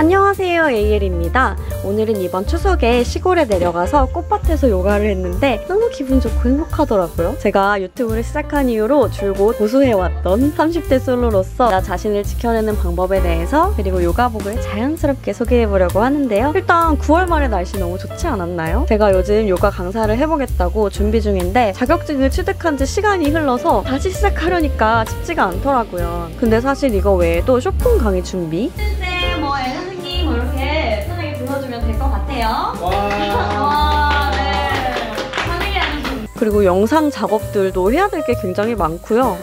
안녕하세요, 에이엘입니다. 오늘은 이번 추석에 시골에 내려가서 꽃밭에서 요가를 했는데 너무 기분 좋고 행복하더라고요. 제가 유튜브를 시작한 이후로 줄곧 고수해왔던 30대 솔로로서 나 자신을 지켜내는 방법에 대해서 그리고 요가복을 자연스럽게 소개해보려고 하는데요. 일단 9월 말에 날씨 너무 좋지 않았나요? 제가 요즘 요가 강사를 해보겠다고 준비 중인데 자격증을 취득한 지 시간이 흘러서 다시 시작하려니까 쉽지가 않더라고요. 근데 사실 이거 외에도 쇼핑 강의 준비 선생님 뭐 이렇게 편하게 불러주면 될 것 같아요. 와, 네. 그리고 영상 작업들도 해야 될 게 굉장히 많고요.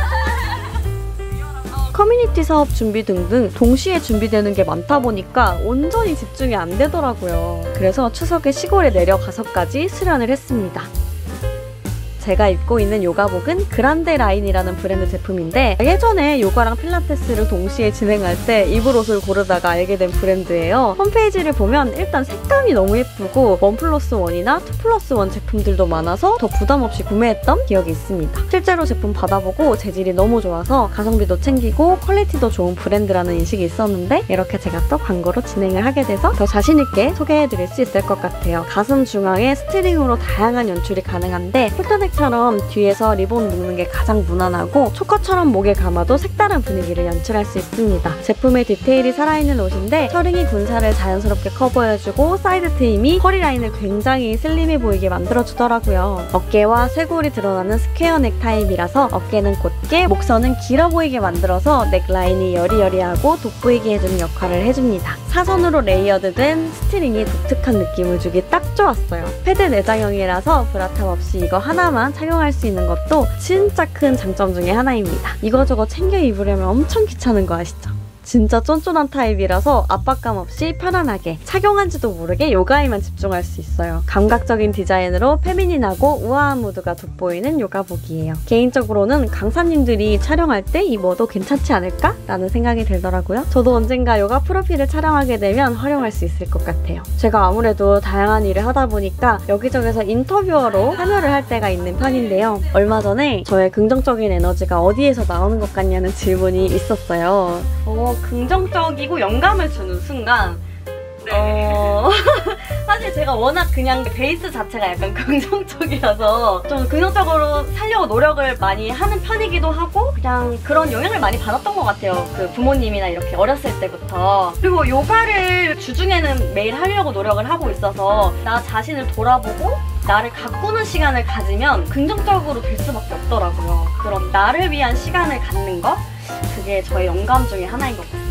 커뮤니티 사업 준비 등등 동시에 준비되는 게 많다 보니까 온전히 집중이 안 되더라고요. 그래서 추석에 시골에 내려가서까지 수련을 했습니다. 제가 입고 있는 요가복은 그란데 라인이라는 브랜드 제품인데 예전에 요가랑 필라테스를 동시에 진행할 때 입을 옷을 고르다가 알게 된 브랜드예요. 홈페이지를 보면 일단 색감이 너무 예쁘고 1+1이나 2+1 제품들도 많아서 더 부담 없이 구매했던 기억이 있습니다. 실제로 제품 받아보고 재질이 너무 좋아서 가성비도 챙기고 퀄리티도 좋은 브랜드라는 인식이 있었는데 이렇게 제가 또 광고로 진행을 하게 돼서 더 자신있게 소개해드릴 수 있을 것 같아요. 가슴 중앙에 스트링으로 다양한 연출이 가능한데 폴더넥처럼 뒤에서 리본 묶는 게 가장 무난하고 초커처럼 목에 감아도 색다른 분위기를 연출할 수 있습니다. 제품의 디테일이 살아있는 옷인데 셔링이 군살을 자연스럽게 커버해주고 사이드 트임이 허리 라인을 굉장히 슬림해 보이게 만들어주더라고요. 어깨와 쇄골이 드러나는 스퀘어 넥 타입이라서 어깨는 곧게, 목선은 길어 보이게 만들어서 넥라인이 여리여리하고 돋보이게 해주는 역할을 해줍니다. 사선으로 레이어드된 스트링이 독특한 느낌을 주기 딱 좋았어요. 패드 내장형이라서 브라탑 없이 이거 하나만 착용할 수 있는 것도 진짜 큰 장점 중에 하나입니다. 이거저거 챙겨 입으려면 엄청 귀찮은 거 아시죠? 진짜 쫀쫀한 타입이라서 압박감 없이 편안하게 착용한지도 모르게 요가에만 집중할 수 있어요. 감각적인 디자인으로 페미닌하고 우아한 무드가 돋보이는 요가복이에요. 개인적으로는 강사님들이 촬영할 때 입어도 괜찮지 않을까? 라는 생각이 들더라고요. 저도 언젠가 요가 프로필을 촬영하게 되면 활용할 수 있을 것 같아요. 제가 아무래도 다양한 일을 하다 보니까 여기저기서 인터뷰어로 참여를 할 때가 있는 편인데요. 얼마 전에 저의 긍정적인 에너지가 어디에서 나오는 것 같냐는 질문이 있었어요. 긍정적이고 영감을 주는 순간 사실 제가 워낙 그냥 베이스 자체가 약간 긍정적이라서 좀 긍정적으로 살려고 노력을 많이 하는 편이기도 하고 그냥 그런 영향을 많이 받았던 것 같아요. 그 부모님이나 이렇게 어렸을 때부터. 그리고 요가를 주중에는 매일 하려고 노력을 하고 있어서 나 자신을 돌아보고 나를 가꾸는 시간을 가지면 긍정적으로 될 수밖에 없더라고요. 그럼 나를 위한 시간을 갖는 것? 그게 저의 영감 중에 하나인 것 같습니다.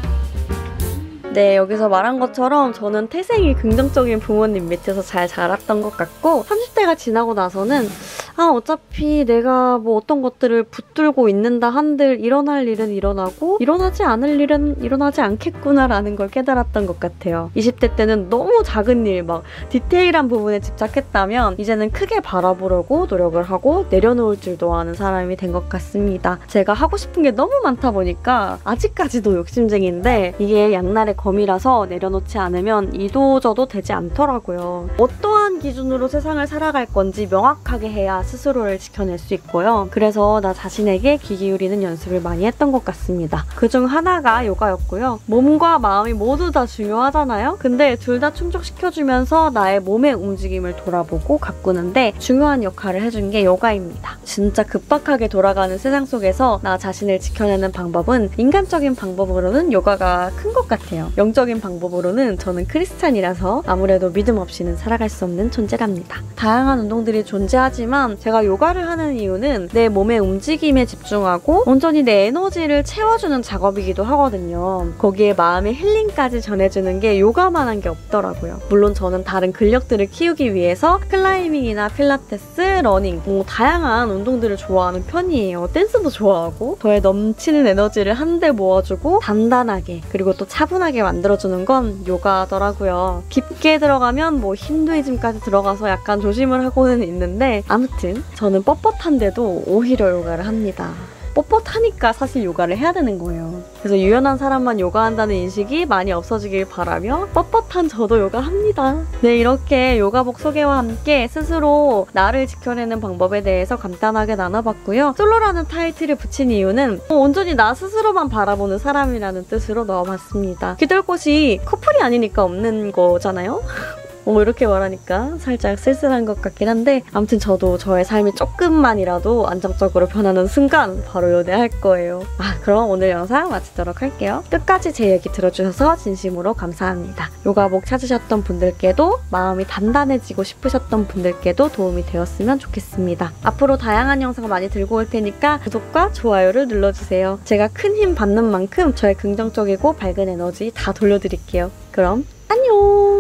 네, 여기서 말한 것처럼 저는 태생이 긍정적인 부모님 밑에서 잘 자랐던 것 같고 30대가 지나고 나서는 어차피 내가 뭐 어떤 것들을 붙들고 있는다 한들 일어날 일은 일어나고 일어나지 않을 일은 일어나지 않겠구나 라는 걸 깨달았던 것 같아요. 20대 때는 너무 작은 일, 막 디테일한 부분에 집착했다면 이제는 크게 바라보려고 노력을 하고 내려놓을 줄도 아는 사람이 된 것 같습니다. 제가 하고 싶은 게 너무 많다 보니까 아직까지도 욕심쟁이인데 이게 양날의 검이라서 내려놓지 않으면 이도저도 되지 않더라고요. 어떠한 기준으로 세상을 살아갈 건지 명확하게 해야 스스로를 지켜낼 수 있고요. 그래서 나 자신에게 귀 기울이는 연습을 많이 했던 것 같습니다. 그중 하나가 요가였고요. 몸과 마음이 모두 다 중요하잖아요? 근데 둘 다 충족시켜주면서 나의 몸의 움직임을 돌아보고 가꾸는데 중요한 역할을 해준 게 요가입니다. 진짜 급박하게 돌아가는 세상 속에서 나 자신을 지켜내는 방법은 인간적인 방법으로는 요가가 큰 것 같아요. 영적인 방법으로는 저는 크리스찬이라서 아무래도 믿음 없이는 살아갈 수 없는 존재랍니다. 다양한 운동들이 존재하지만 제가 요가를 하는 이유는 내 몸의 움직임에 집중하고 온전히 내 에너지를 채워주는 작업이기도 하거든요. 거기에 마음의 힐링까지 전해주는 게 요가만한 게 없더라고요. 물론 저는 다른 근력들을 키우기 위해서 클라이밍이나 필라테스, 러닝 다양한 운동들을 좋아하는 편이에요. 댄스도 좋아하고 저의 넘치는 에너지를 한데 모아주고 단단하게 그리고 또 차분하게 만들어주는 건 요가더라고요. 깊게 들어가면 힌두이즘까지 들어가서 약간 조심을 하고는 있는데 아무튼 저는 뻣뻣한데도 오히려 요가를 합니다. 뻣뻣하니까 사실 요가를 해야 되는 거예요. 그래서 유연한 사람만 요가한다는 인식이 많이 없어지길 바라며 뻣뻣한 저도 요가합니다. 네, 이렇게 요가복 소개와 함께 스스로 나를 지켜내는 방법에 대해서 간단하게 나눠봤고요. 솔로라는 타이틀을 붙인 이유는 온전히 나 스스로만 바라보는 사람이라는 뜻으로 넣어봤습니다. 기댈 곳이 커플이 아니니까 없는 거잖아요? 이렇게 말하니까 살짝 쓸쓸한 것 같긴 한데 아무튼 저도 저의 삶이 조금만이라도 안정적으로 변하는 순간 바로 연애할 거예요. 그럼 오늘 영상 마치도록 할게요. 끝까지 제 얘기 들어주셔서 진심으로 감사합니다. 요가복 찾으셨던 분들께도 마음이 단단해지고 싶으셨던 분들께도 도움이 되었으면 좋겠습니다. 앞으로 다양한 영상 많이 들고 올 테니까 구독과 좋아요를 눌러주세요. 제가 큰 힘 받는 만큼 저의 긍정적이고 밝은 에너지 다 돌려드릴게요. 그럼 안녕!